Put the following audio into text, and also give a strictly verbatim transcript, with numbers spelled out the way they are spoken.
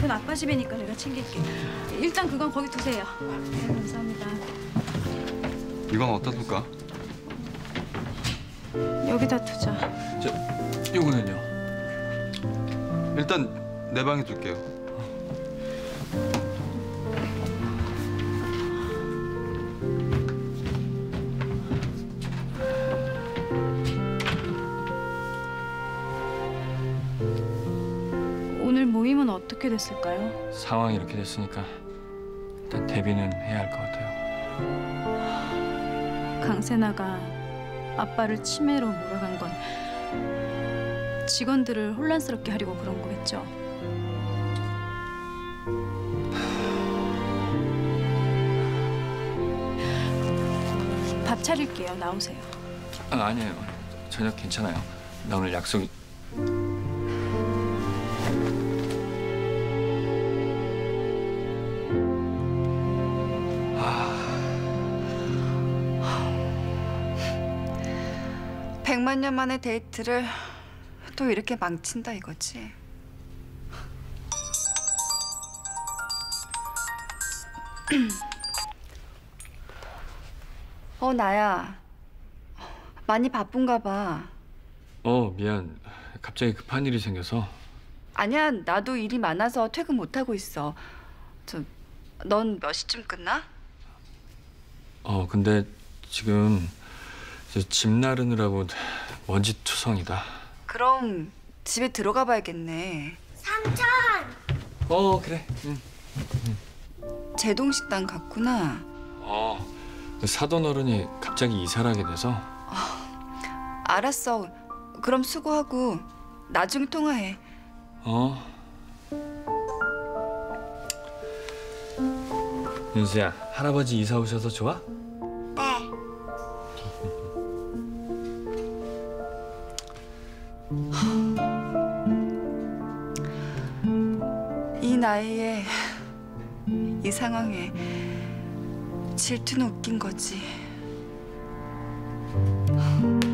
이건 아빠 집이니까 내가 챙길게. 일단 그건 거기 두세요. 네, 감사합니다. 이건 어디다 둘까? 여기다 두자. 저, 이거는요? 일단 내 방에 둘게요. 오늘 모임은 어떻게 됐을까요? 상황이 이렇게 됐으니까 일단 데뷔는 해야 할 것 같아요. 강세나가 아빠를 치매로 몰아간 건 직원들을 혼란스럽게 하려고 그런 거겠죠? 밥 차릴게요. 나오세요. 아, 아니에요. 저녁 괜찮아요. 나 오늘 약속이... 백만 년 만의 데이트를 또 이렇게 망친다 이거지. 어, 나야. 많이 바쁜가 봐. 어, 미안. 갑자기 급한 일이 생겨서. 아니야, 나도 일이 많아서 퇴근 못하고 있어. 저, 넌 몇 시쯤 끝나? 어, 근데 지금 이제 집 나르느라고 먼지투성이다. 그럼 집에 들어가 봐야겠네. 삼촌! 어, 그래. 응. 제동식당 갔구나. 어, 그 사돈 어른이 갑자기 이사를 하게 돼서. 어, 알았어. 그럼 수고하고 나중에 통화해. 어. 윤수야, 할아버지 이사 오셔서 좋아? 네. 이 나이에 이 상황에 질투는 웃긴 거지.